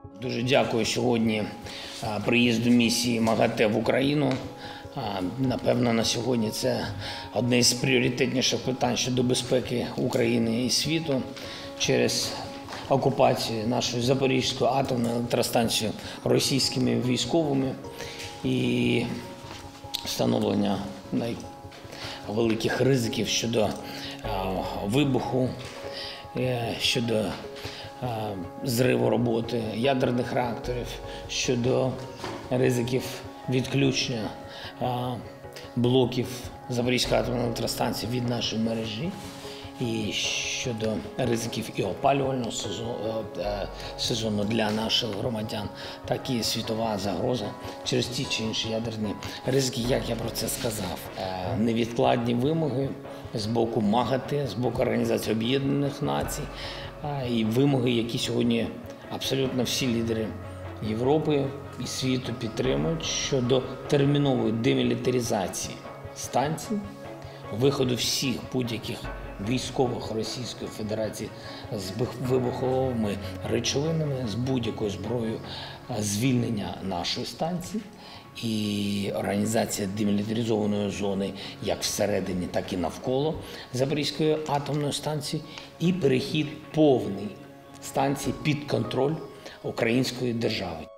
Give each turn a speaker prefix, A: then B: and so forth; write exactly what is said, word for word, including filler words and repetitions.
A: Дуже дякую сьогодні приїзду місії МАГАТЕ в Україну. Напевно, на сьогодні це одне з пріоритетніших питань щодо безпеки України і світу через окупацію нашої Запорізької атомної електростанції російськими військовими і встановлення найвеликих ризиків щодо вибуху, щодо зриву роботи ядерних реакторів, щодо ризиків відключення блоків Запорізької атомної електростанції від нашої мережі і щодо ризиків і опалювального сезону для наших громадян, так і світова загроза через ті чи інші ядерні ризики, як я про це сказав. Невідкладні вимоги з боку МАГАТЕ, з боку Організації Об'єднаних Націй і вимоги, які сьогодні абсолютно всі лідери Європи і світу підтримують щодо термінової демілітаризації станцій, виходу всіх будь-яких військових Російської Федерації з вибуховими речовинами, з будь-якою зброєю, звільнення нашої станції і організація демілітаризованої зони як всередині, так і навколо Запорізької атомної станції і перехід повний станції під контроль української держави.